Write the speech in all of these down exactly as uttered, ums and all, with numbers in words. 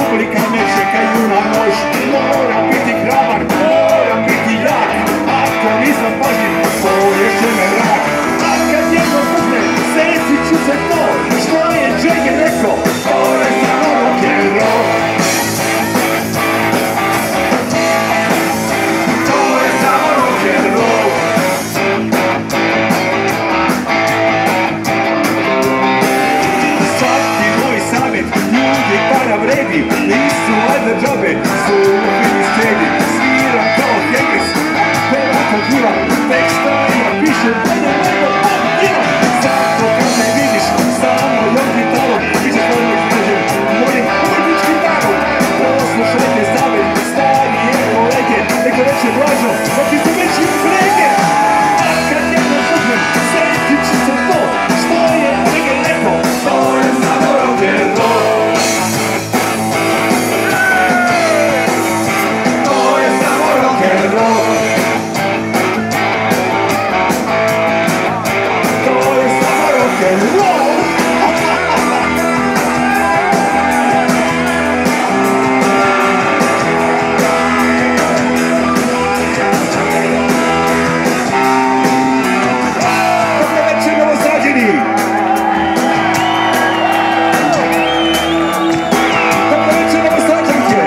publika me čekaju na nož. Moram biti hrabar, moram biti jak, ako nisam pažljiv, poješće me rak. A kad jedno pukne, sesit ću se to, što je Jagger rekao, to je samo rock'n'roll. To je samo rock'n'roll. Svaki moj savjet, ljudi para vredi, nisu valjda džabe, su uvijek stedi. Sviram kao Hendrix, peva kao diva, teksta ima piše, mene nema pop diva. Zato kad me vidiš, samo jom gitarom, biće stvarno izražen mojim umetničkim darom. Poslušajte savjet, starije kolege, neko reče Blažo, da ti su već iz brege. A kad jedno puknem, setit ću se to, što je Jagger rekao, to je samo rock'n'roll. To je samo rock'n'roll. To je samo rock'n'roll. Dobro večer, Novosađeni! Dobro večer, Novosađanke!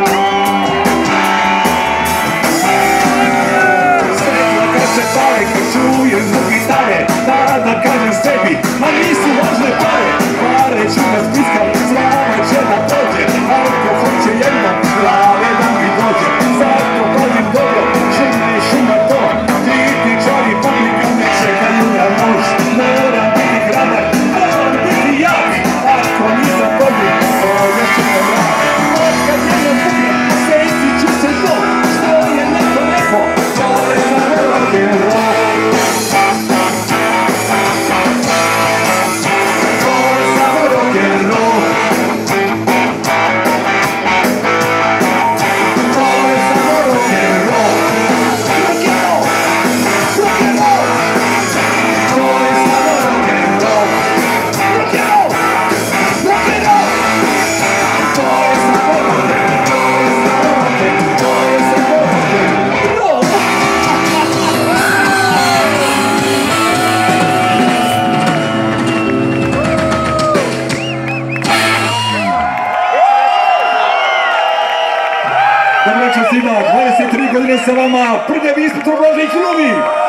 Svetla kad se pale, kad čujem zvuk gitare, tada kažem sebi, ma nisu važne pare. Pare ću da spiskam, slava će da dođe, ako hoće jednom, glave da mi dođe. Zato padim dobro, šumne šuma to, kritičari publika me čekaju na nož. Moram biti hrabar, moram biti jak, ako nisam pažljiv, poješće me rak. Od kad jednom puknem, setit ću se to, što je neko rekao, to je samo rock'n'roll. To je samo rock'n'roll. To je samo rock'n'roll. Rock'n'roll. Rock'n'roll. To je samo rock'n'roll. Rock'n'roll. Rock'n'roll. To je samo rock'n'roll. To je samo rock'n'roll. Dobro večer svima, dvadeset tri godine sa vama, prljavi ispod Blaža i Kruvi.